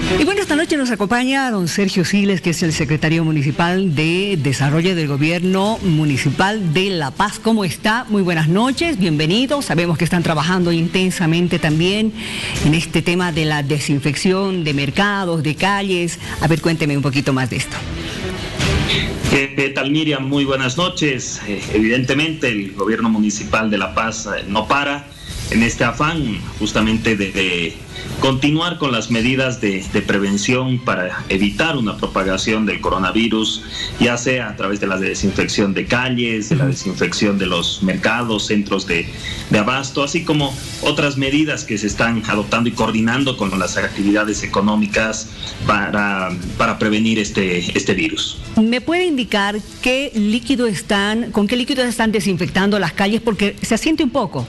Y bueno, esta noche nos acompaña don Sergio Siles, que es el secretario municipal de Desarrollo del Gobierno Municipal de La Paz. ¿Cómo está? Muy buenas noches, bienvenidos. Sabemos que están trabajando intensamente también en este tema de la desinfección de mercados, de calles. A ver, cuénteme un poquito más de esto. ¿Qué tal, Miriam? Muy buenas noches. Evidentemente el Gobierno Municipal de La Paz no para en este afán justamente de continuar con las medidas de prevención para evitar una propagación del coronavirus, ya sea a través de la desinfección de calles, de la desinfección de los mercados, centros de abasto, así como otras medidas que se están adoptando y coordinando con las actividades económicas para prevenir este virus. ¿Me puede indicar con qué líquido están desinfectando las calles? Porque se asiente un poco.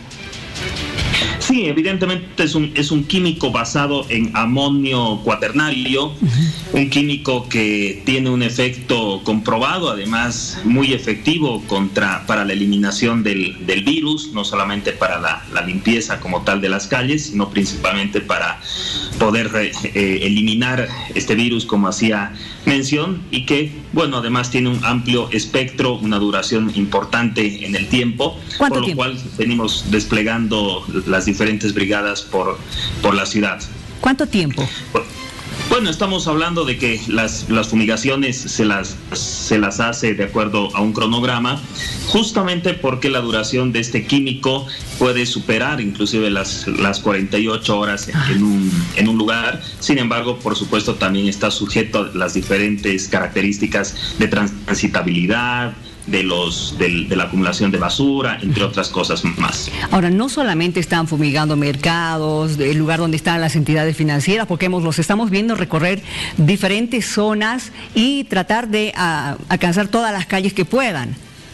Sí, evidentemente es un químico basado en amonio cuaternario, un químico que tiene un efecto comprobado, además muy efectivo para la eliminación del virus, no solamente para la limpieza como tal de las calles, sino principalmente para poder eliminar este virus, como hacía mención, y que, bueno, además tiene un amplio espectro, una duración importante en el tiempo, por lo cual venimos desplegando las diferentes brigadas por la ciudad. ¿Cuánto tiempo? Bueno, estamos hablando de que las fumigaciones se las hace de acuerdo a un cronograma, justamente porque la duración de este químico puede superar inclusive las 48 horas en un lugar. Sin embargo, por supuesto, también está sujeto a las diferentes características de transitabilidad, de la acumulación de basura, entre otras cosas más. Ahora, no solamente están fumigando mercados, el lugar donde están las entidades financieras, porque los estamos viendo recorrer diferentes zonas y tratar de alcanzar todas las calles que puedan.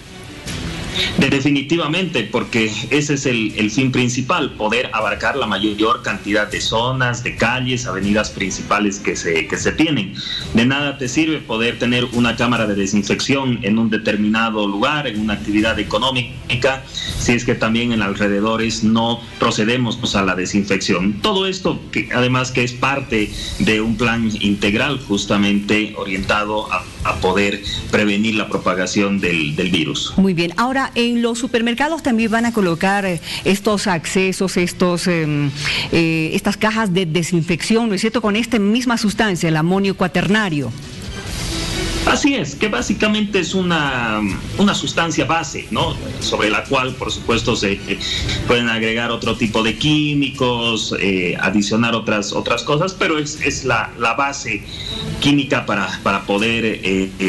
Definitivamente, porque ese es el fin principal, poder abarcar la mayor cantidad de zonas, de calles, avenidas principales que se tienen. De nada te sirve poder tener una cámara de desinfección en un determinado lugar, en una actividad económica, si es que también en alrededores no procedemos a la desinfección. Todo esto, además que es parte de un plan integral justamente orientado a poder prevenir la propagación del virus. Muy bien. Ahora, en los supermercados también van a colocar estos accesos, estas cajas de desinfección, ¿no es cierto?, con esta misma sustancia, el amonio cuaternario. Así es, que básicamente es una sustancia base, ¿no?, sobre la cual, por supuesto, se pueden agregar otro tipo de químicos, adicionar otras cosas, pero es la base química para poder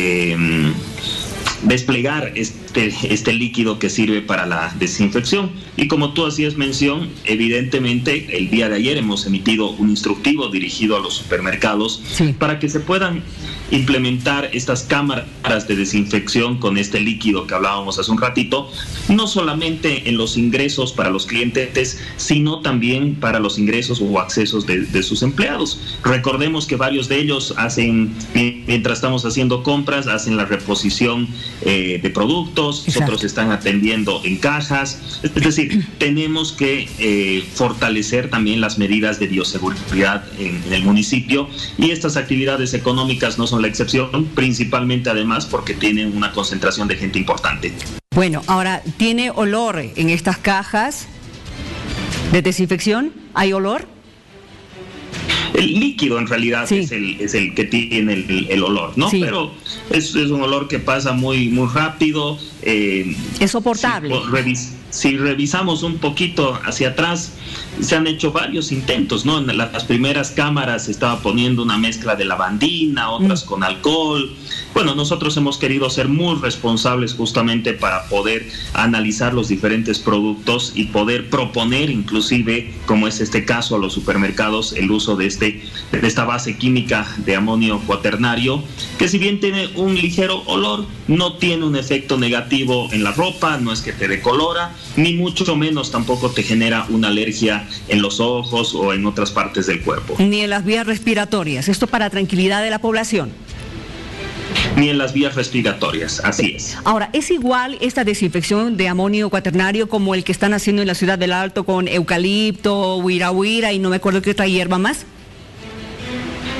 desplegar este líquido que sirve para la desinfección. Y como tú hacías mención, evidentemente el día de ayer hemos emitido un instructivo dirigido a los supermercados, sí, para que se puedan implementar estas cámaras de desinfección con este líquido que hablábamos hace un ratito, no solamente en los ingresos para los clientes, sino también para los ingresos o accesos de sus empleados. Recordemos que varios de ellos mientras estamos haciendo compras, hacen la reposición de productos. Exacto. Otros están atendiendo en cajas. Es decir, tenemos que fortalecer también las medidas de bioseguridad en el municipio, y estas actividades económicas no son la excepción, principalmente además porque tienen una concentración de gente importante. Bueno, ahora, ¿tiene olor en estas cajas de desinfección? ¿Hay olor? El líquido en realidad, sí, es el que tiene el olor, ¿no? Sí. Pero es un olor que pasa muy rápido. Es soportable. Si revisamos un poquito hacia atrás, se han hecho varios intentos, ¿no? En las primeras cámaras se estaba poniendo una mezcla de lavandina, otras con alcohol. Bueno, nosotros hemos querido ser muy responsables justamente para poder analizar los diferentes productos y poder proponer, inclusive, como es este caso, a los supermercados, el uso de esta base química de amonio cuaternario, que si bien tiene un ligero olor, no tiene un efecto negativo en la ropa, no es que te decolora, ni mucho menos tampoco te genera una alergia en los ojos o en otras partes del cuerpo. Ni en las vías respiratorias. Esto para tranquilidad de la población. Ni en las vías respiratorias, así es. Ahora, ¿es igual esta desinfección de amonio cuaternario como el que están haciendo en la ciudad del Alto con eucalipto, huira y no me acuerdo qué otra hierba más?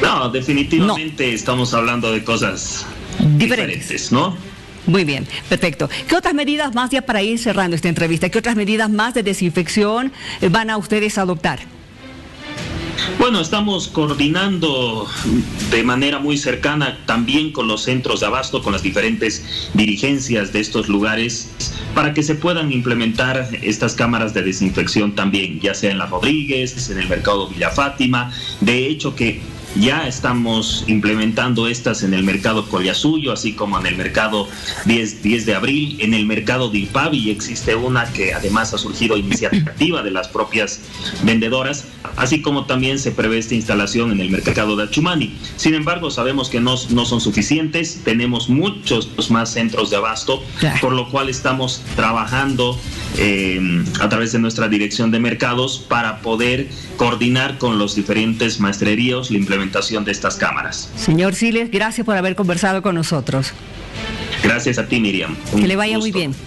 No, definitivamente estamos hablando de cosas diferentes, ¿no? Muy bien, perfecto. ¿Qué otras medidas más, ya para ir cerrando esta entrevista, qué otras medidas más de desinfección van a ustedes adoptar? Bueno, estamos coordinando de manera muy cercana también con los centros de abasto, con las diferentes dirigencias de estos lugares, para que se puedan implementar estas cámaras de desinfección también, ya sea en La Rodríguez, en el mercado Villa Fátima. De hecho que ya estamos implementando estas en el mercado Collasuyo, así como en el mercado 10 de abril, en el mercado de Ipavi existe una que además ha surgido iniciativa de las propias vendedoras, así como también se prevé esta instalación en el mercado de Achumani. Sin embargo, sabemos que no son suficientes, tenemos muchos más centros de abasto, por lo cual estamos trabajando a través de nuestra dirección de mercados para poder coordinar con los diferentes maestreríos la implementación de estas cámaras. Señor Siles, gracias por haber conversado con nosotros. Gracias a ti, Miriam. Que le vaya muy bien.